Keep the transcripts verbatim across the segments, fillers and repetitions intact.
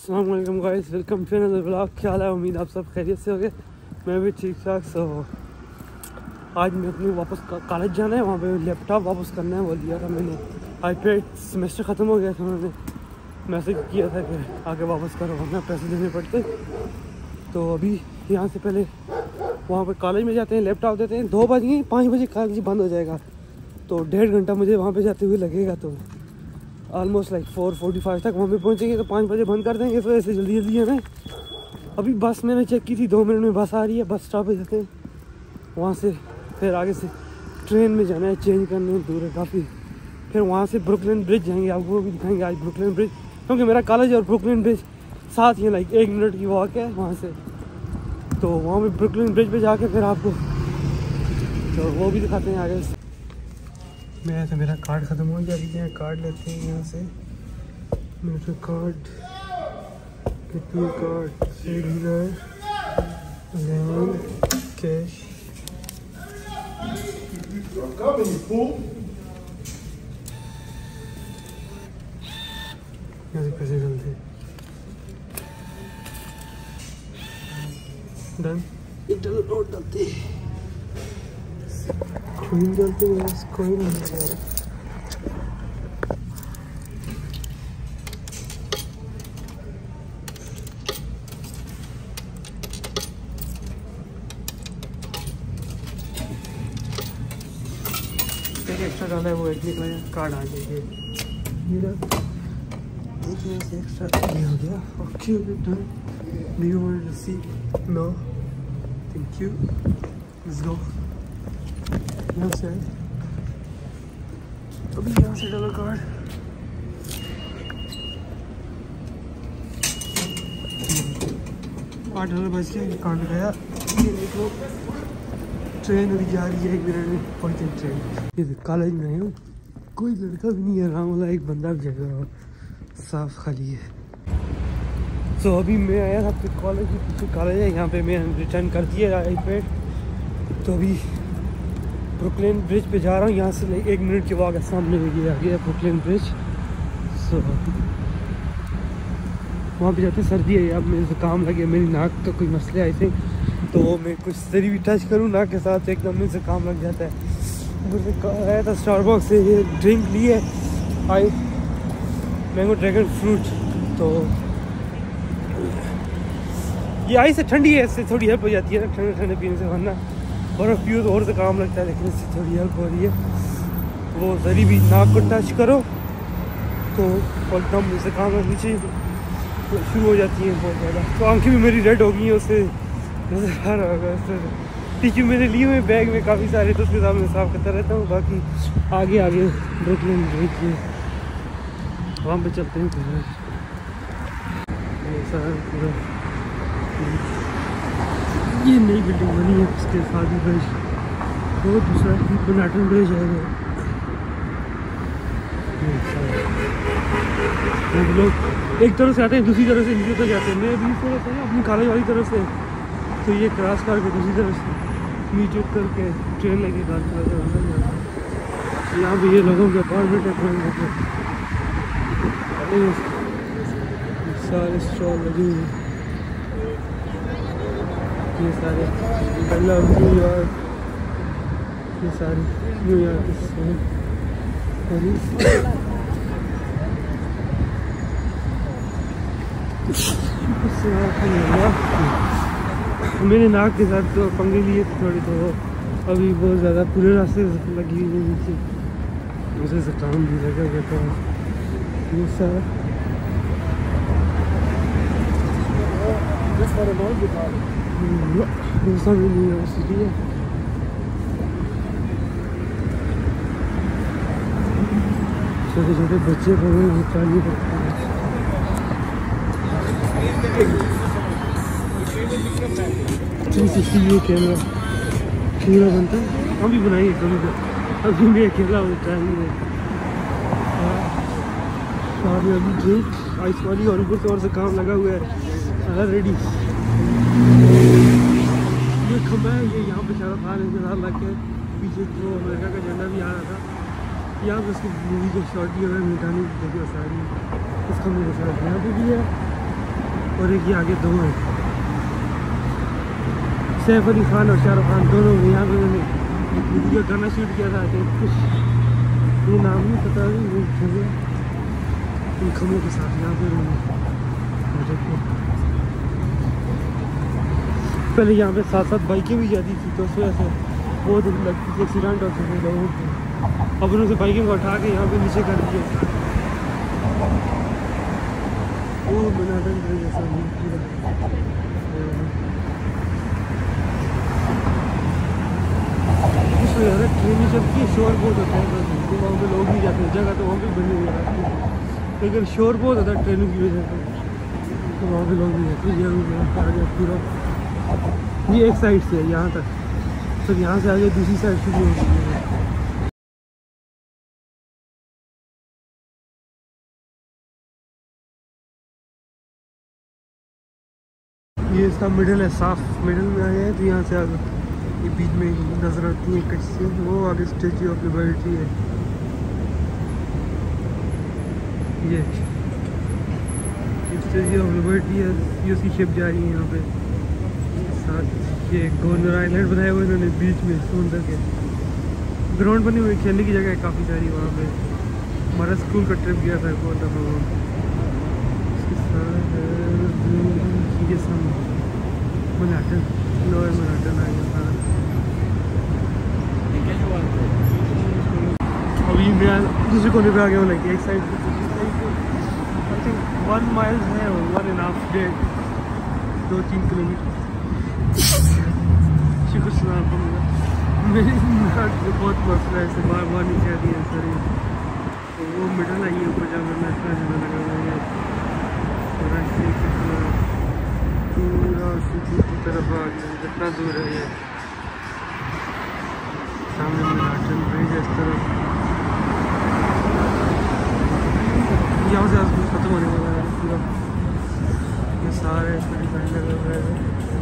अस्सलाम वालेकुम guys, welcome to another vlog. क्या हाल है? उम्मीद आप सब खैरियत से होंगे। मैं भी ठीक ठाक। सो आज मैं अपनी वापस कॉलेज जाना है, वहाँ पे लैपटॉप वापस करना है। वो दिया था मैंने, आईपैड सेमेस्टर ख़त्म हो गया था, उन्होंने मैसेज किया था कि आके वापस करो, वरना पैसे देने पड़ते। तो अभी यहाँ से पहले वहाँ पे कॉलेज में जाते हैं, लैपटॉप देते हैं। दो बज गए, पाँच बजे कॉलेज बंद हो जाएगा, तो डेढ़ घंटा मुझे वहाँ पे जाते हुए लगेगा। तो almost like four forty five तक वहाँ पे पहुँचेंगे, तो पाँच बजे बंद कर देंगे। तो ऐसे जल्दी जल्दी है। मैं अभी बस मैंने चेक की थी, दो मिनट में बस आ रही है। बस स्टॉप पे जाते हैं, वहाँ से फिर आगे से ट्रेन में जाना है, चेंज करने दूर है काफ़ी। फिर वहाँ से ब्रुकलिन ब्रिज जाएंगे, आपको भी दिखाएंगे आज ब्रुकलिन ब्रिज, क्योंकि मेरा कॉलेज और ब्रुकलिन ब्रिज साथ ही लाइक एक मिनट की वॉक है वहाँ से। तो वहाँ पे ब्रुकलिन ब्रिज पे जाके फिर आपको तो वो भी दिखाते हैं आगे से। मैं तो मेरा कार्ड ख़त्म हो गया, है कार्ड लेते हैं यहाँ से। मेरा कार्ड कितनी कार्ड कैश यहाँ से पैसे डालते हैं। डन, इंटरनेट नोट डालते हैं, कोइन डालते हैं, कोइन डालते हैं। एक एक्स्ट्रा डाला है, वो एक कार्ड आ गया। एक एक्स्ट्रा ये हो गया। Okay done. Do you want to see? No. Thank you. Let's go. यहाँ से अभी यहाँ से डालो कार्ड। आठ डॉलर बच गया, कार्ड लगाया। ये देखो ट्रेन अभी जा रही है, एक मिनट में पहुँचे ट्रेन। ये कॉलेज में आया हूँ, कोई लड़का भी नहीं है, आराम वाला एक बंदा भी जगह साफ खाली है। तो so, अभी मैं आया था अपने कॉलेज के पीछे कॉलेज है, यहाँ पे मैं रिटर्न कर दिया आईपैड। तो अभी ब्रुकलिन ब्रिज पे जा रहा हूँ, यहाँ से एक मिनट के वॉक है, सामने ये आ गया ब्रुकलिन ब्रिज। सो so, वहाँ पे जाते सर्दी है, अब मेरे ज़ुकाम लगे, मेरी नाक का कोई मसले आए थे, तो वो मैं कुछ सरी भी टच करूँ नाक के साथ एकदम में ज़ुकाम लग जाता है। मुझे आया था स्टारबक्स से, ये ड्रिंक ली है आई मैंगो ड्रैगन फ्रूट। तो ये आई से ठंडी है, इससे थोड़ी हेल्प हो जाती है ठंडे ठंडे पीने से, वरना बर्फ़ पियो तो और ज़ुकाम लगता है, लेकिन इससे थोड़ी हेल्प हो रही है। वो ज़री भी नाक को टच करो तो एकदम ज़ुकाम नीचे शुरू हो जाती है बहुत ज़्यादा। तो आंखें भी मेरी रेड हो गई हैं, उससे नज़र आ रहा होगा। उससे टिश्यू मेरे लिए हुए बैग में काफ़ी सारे, तो उसके साथ मैं साफ़ करता रहता हूँ। बाकी आगे आगे ब्रुकलिन ब्रिज वहाँ पे चलते हैं पूरा ये नई बिल्डिंग बनी है, उसके साथ ही ब्रिज, वो दूसरा मैनहट्टन ब्रिज है। वो लोग एक तरफ से आते हैं, दूसरी तरफ से नीचे तक जाते हैं। मैं अभी इस तरफ से अपनी कॉलेज वाली तरफ से, तो ये क्रॉस करके दूसरी तरफ से नीचे उतर के ट्रेन लेके गाड़ी चला के अंदर जाता है। यहाँ पे ये लोगों के अपार्टमेंट है, ट्रेन सारे स्टॉल लगे हुए, ये सारे बेला न्यूयॉर्क, ये सारे न्यूयॉर्क मेरे नाक के साथ तो पंगे लिए थे थोड़ी, तो अभी बहुत ज़्यादा पूरे रास्ते लगी हुई है नीचे, मुझे ज़ुकाम भी लगा गया था। ये सारा यूनिवर्सिटी है। छोटे छोटे बच्चे पढ़ रहे हैं, चालू करते हैं। थ्री सिक्सटी व्यू कैमरा पूरा बनता है, हम भी बनाएंगे कभी तो। अभी मैं अकेला हूँ, टाइम में और अभी ड्रिंक आइस वाली, और ऊपर से और से काम लगा हुआ है ऑलरेडी। ये खंबा है, ये यहाँ पे सारा था इंतजार लग के, पीछे जो अमेरिका का झंडा भी आ रहा था। यहाँ पे उसकी मूवी को शॉट किया हुआ है, मिटाने की जगह सारी, उसका मेरे साथ यहाँ पे भी है। और एक ये आगे दो हैं, सैफ अली खान और शाहरुख खान दोनों यहाँ पे मैंने वीडियो गाना शूट किया था। कुछ ये नाम नहीं पता, वो इन खमों के साथ यहाँ पे पहले यहाँ पे साथ साथ बाइकें भी जाती थी, तो उस वजह से बहुत लगती थी, एक्सीडेंट होते थे लोगों को। अब उनसे बाइकिंग को उठा के यहाँ पे नीचे कर दिए। वो मैनहट्टन ब्रिज जैसा यार ट्रेन चलती है, शोर बहुत होता है, तो वहाँ पे लोग भी जाते हैं, जगह तो वहाँ पे बनी हुई है, लेकिन शोर बहुत होता है ट्रेनों की वजह से, तो वहाँ पे लोग भी जाते हैं। आगे पूरा ये एक साइड से है यहाँ तक, फिर यहाँ से आगे दूसरी साइड शुरू होती है। ये इसका मिडिल है, साफ मिडिल में आया है, तो यहाँ से आगे ये बीच में नजर आती है कच्ची से, वो आगे स्टेच्यू ऑफ लिबर्टी है। ये स्टेच्यू ऑफ लिबर्टी है, ये उसकी शिप जा रही है यहाँ पे। साथ ये गवर्नर आइलैंड बनाए हुए इन्होंने बीच में समुंदर के, ग्राउंड बनी हुई, खेलने की जगह है काफ़ी सारी वहाँ पे। हमारा स्कूल का ट्रिप गया था बहुत दफ़ा वो। इसके साथ ये सब मैनहट्टन, लोअर मैनहट्टन आ गया सारा। अभी मैं दूसरे कोने पे आ गया हूँ, लाइक एक साइड पे आई थिंक वन माइल है, वन एंड हाफ डेढ़ दो तीन किलोमीटर। शुक्र सुनाम मेरी बहुत मसला है, ऐसे बार बार नीचे आती है सर। तो वो मिडल आई है ऊपर जहाँ मैं इतना ज़्यादा लगा हुआ है, और ऐसे पूरा सिटी की तरफ आ गया, जितना दूर है ये सामने मैनहट्टन ब्रिज है इस तरफ। यहाँ से आसपास खत्म होने वाला है पूरा, ये सारे बड़ी बड़ी लगे हुए हैं।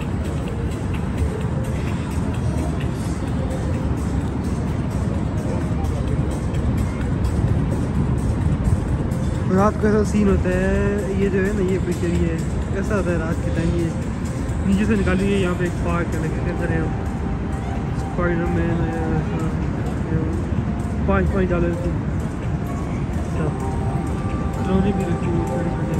रात को ऐसा सीन होता है, ये जो है ना ये पिक्चर ये ऐसा होता है रात के टाइम। ये नीचे से निकाली है, यहाँ पे एक पार्क है, लेकिन अंदर है स्पाइडरमैन है, पाँच पाँच डॉलर की खिलौने भी रखी हुई सारी चीज़ें।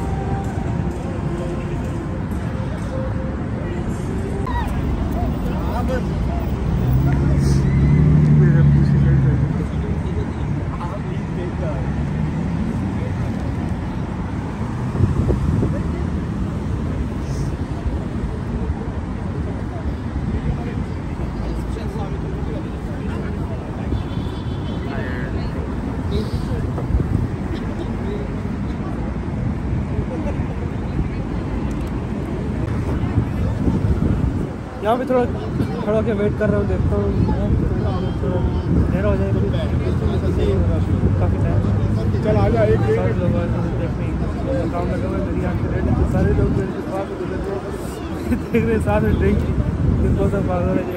यहाँ पे थोड़ा खड़ा के वेट कर रहा हूँ, देखता हूँ थोड़ा अंधेरा हो जाए तो काफ़ी टाइम चल आ जाए। सारे लोग काम लगा हुआ है, मेरी आँख से रेडी, तो सारे लोग मेरे के पास देख रहे साथ में ड्रिंक बहुत सा पागल है।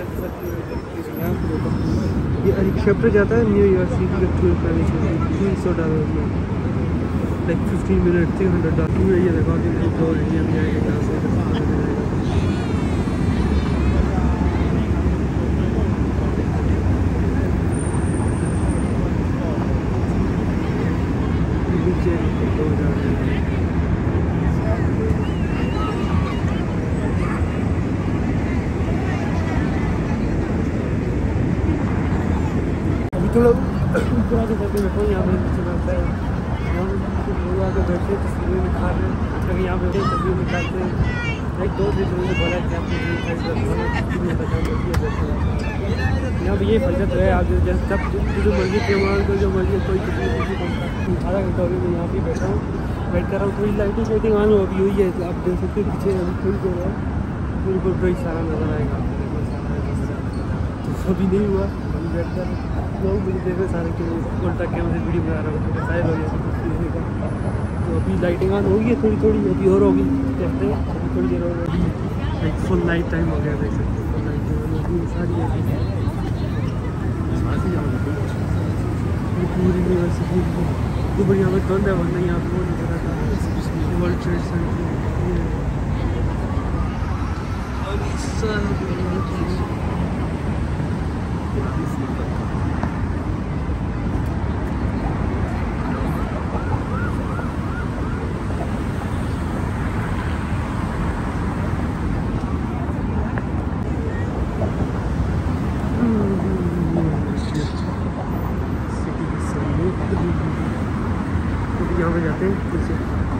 ये हेलीकॉप्टर जाता है न्यूयॉर्क सिटी का टूर करने के लिए, तीन सौ डॉलर में like fifteen minute three hundred dollar. ये देखो दो इंडिया में जाएगा जहाँ से थोड़ा ऊपर आके करके बैठो, यहाँ पे नीचे बैठता है, यहाँ पे लोग आके बैठते हैं, तस्वीरें निखा रहे हैं, कभी यहाँ बैठे तस्वीर निकालते हैं। एक दो दिन उन्होंने बोला कि आपको यहाँ पे ये फर्जत है, आप जैसे जब जो मर्जी त्यौहार को जो मर्जी कोई किसी आधा घंटा हो गया मैं यहाँ पे बैठा हूँ, वेट कर रहा हूँ। थोड़ी लाइटिंग वाइटिंग ऑन अभी हुई है, आप देख सकते हैं पीछे अभी थोड़ी देर है बिल्कुल कोई सारा नज़र आएगा तो अभी नहीं हुआ। अभी बैठ कर लोग मुझे देख रहे सारे के उल्टा कैमरे से वीडियो बना रहा हूँ, सारे लोग ऐसे का। तो अभी लाइटिंग ऑन होगी थोड़ी थोड़ी, अभी और होगी, देखते हैं अभी थोड़ी देर हो गई। लाइक फुल नाइट टाइम हो गया, देख सकते हैं फुल नाइट टाइम अभी सारी ऐसी पूरी यूनिवर्सिटी तो बढ़िया में बंद है, वरना यहाँ पर वो नहीं कर रहा था वर्ल्ड ट्रेड सेंटर। यहाँ पे जाते हैं नीचे।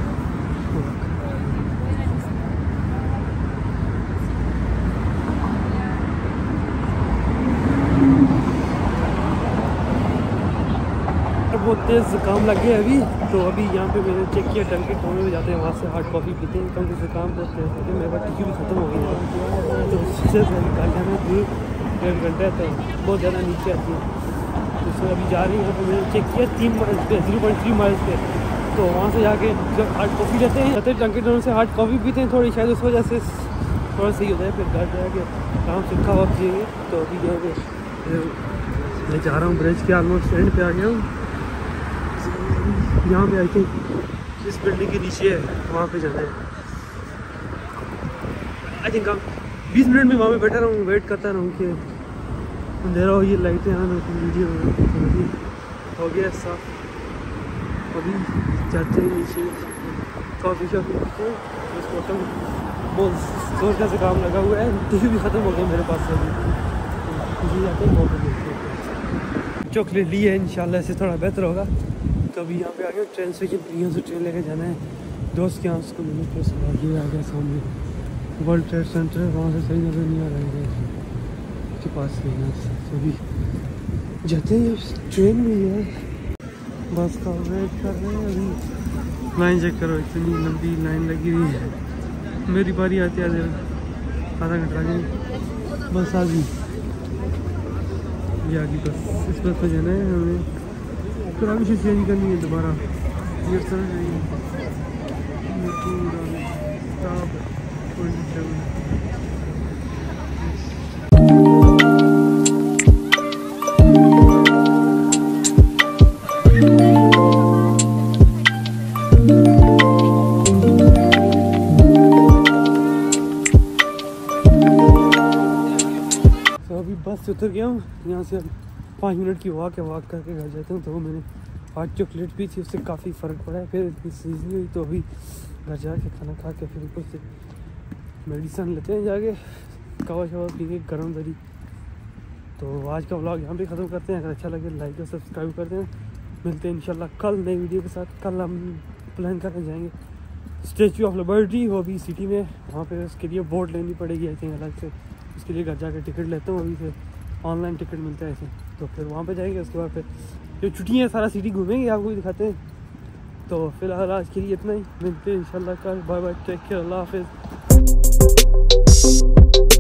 बहुत तेज़ जुकाम लग गया अभी, तो अभी यहाँ पे मैंने चेक किया टंकी कोने में जाते हैं, वहाँ से हार्ड कॉफ़ी पीते हैं क्योंकि जुकाम बहुत तेज़ होते हैं। मेरे पास टिश्यू भी ख़त्म हो गई है, तो उससे निकाल जाना दूर डेढ़ घंटे तो बहुत ज़्यादा नीचे आती है। तो अभी जा रही है, तो मैंने चेक किया तीन माइल्स पे जीरो पॉइंट थ्री माइल्स पे, तो वहाँ से जाके जब हार्ड कॉफ़ी लेते हैं जाते टंकी टोन से हार्ड कॉफ़ी पीते हैं थोड़ी, शायद उस वजह से थोड़ा सही होता है। फिर घर जाके काम सूखा वक्त जिएंगे। तो अभी जो है मैं जा रहा हूँ ब्रिज के ऑलमोस्ट एंड पे आ गया हूँ। यहाँ पे आई थिंक इस बिल्डिंग के नीचे है, वहाँ पे जाना है। आई थिंक हम बीस मिनट में वहाँ पे बैठा रहूँ, वेट करता रहूँ कि अंधेरा हो, ये लाइटें आना तो वीडियो हो गया साफ। अभी जाते हैं नीचे कॉफ़ी शॉपी पीते हैं। इस मौसम बहुत जोर का से काम लगा हुआ है, टीवी भी ख़त्म हो गया मेरे पास से। अभी जाते हैं चॉकलेट ली है, इंशाल्लाह से थोड़ा बेहतर होगा। तो अभी यहाँ पे आ गया ट्रेन स्टेशन, यहाँ से ट्रेन लेके जाना है दोस्त के यहाँ। उसको मैंने फिर ये आ गया सामने वर्ल्ड ट्रेड सेंटर है, वहाँ से सही नज़र नहीं आ रहा है के पास से। यहाँ से तो अभी जाते हैं, ट्रेन में है, बस का वेट कर रहे हैं। अभी लाइन चेक करो, इतनी लंबी लाइन लगी हुई है। मेरी बारी आती है आधा घंटा लगे, बस आ गई, ये आ गई बस। इस बस पर जाना है हमें, फिर अभी से चेंज करनी है दोबारा। ये चल रही है बस से उतर गया हूँ। यहाँ से अब पाँच मिनट की वॉक है, वॉक करके घर जाता हूँ। तो मैंने हॉट चॉकलेट पी थी, उससे काफ़ी फ़र्क पड़ा है, फिर इतनी सीज नहीं हुई। तो अभी घर जाके खाना खा के फिर ऊपर से मेडिसिन लेते हैं, जाके कवा शवा पीएंगे गर्म दरी। तो आज का व्लॉग यहाँ पे ख़त्म करते हैं। अगर अच्छा लगे लाइक और सब्सक्राइब करते हैं। मिलते हैं इंशाल्लाह कल नई वीडियो के साथ। कल हम प्लान करके जाएंगे स्टैचू ऑफ लिबर्टी, वो भी सिटी में, वहाँ पे उसके लिए बोट लेनी पड़ेगी आई थिंक अलग से। उसके लिए घर जाकर टिकट लेता हूँ, अभी से ऑनलाइन टिकट मिलता है ऐसे। तो फिर वहाँ पे जाएंगे, उसके बाद फिर जो छुट्टियाँ सारा सिटी घूमेंगे, आपको भी दिखाते हैं। तो फिलहाल आज के लिए इतना ही, मिलते हैं इंशाल्लाह कल। बाय बाय, टेक केयर, अल्लाह हाफिज़।